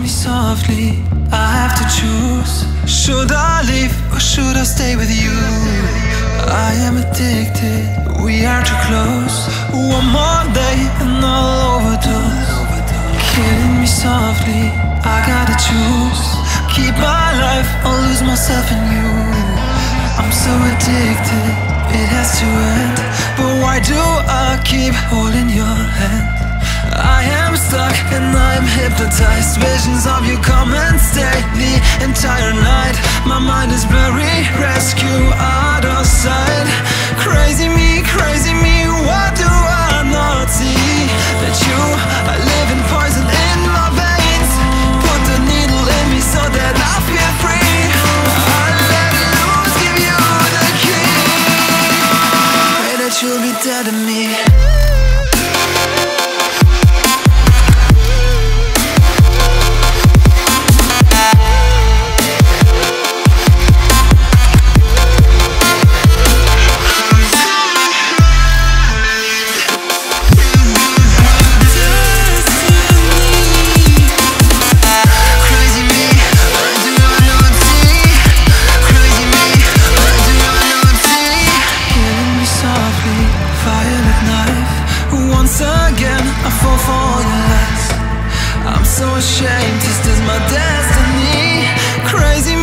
me softly, I have to choose. Should I leave or should I stay with you? I am addicted, we are too close. One more day and I'll overdose. Killing me softly, I gotta choose. Keep my life or lose myself in you. I'm so addicted, it has to end. But why do I keep holding your hand? I am stuck and I am hypnotized. Visions of you come and stay the entire night. My mind is blurry, rescue out of sight. Crazy me, what do I not see? That you are living poison in my veins. Put the needle in me so that I feel free. I let loose, give you the key. Pray that you'll be dead to me. I'm so ashamed, this is my destiny. Crazy